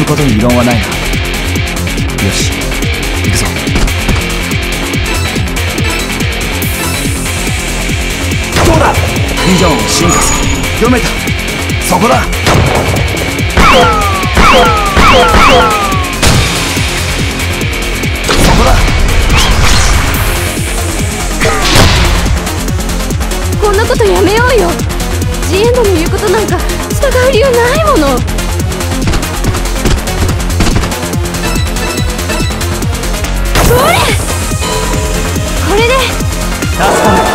ことに異論はないな。よし、行くぞ。どうだ。ビジョンを進化する。読めた。そこだ。そこだ。 こんなことやめようよ。ジエンドの言うことなんか従う理由ないもの。それ、これで助かる。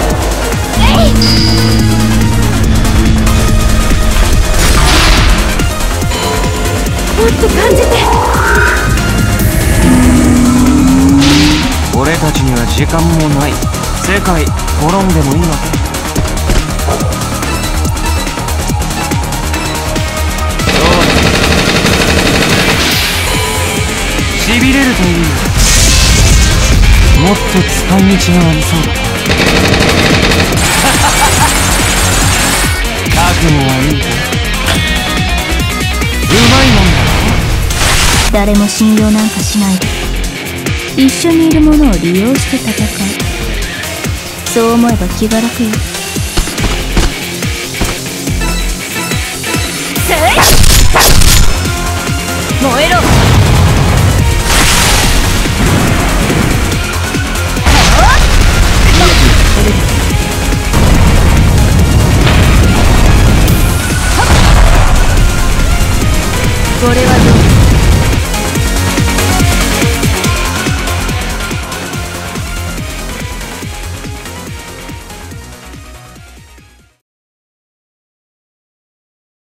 もっと感じて。 俺たちには時間もない。世界滅んでもいいわけ。しびれるといい。もっと使い道がありそうだ。覚悟はいいか。うまいもんだ。 誰も信用なんかしないで、一緒にいるものを利用して戦う。そう思えば気が楽よ。 燃えろ。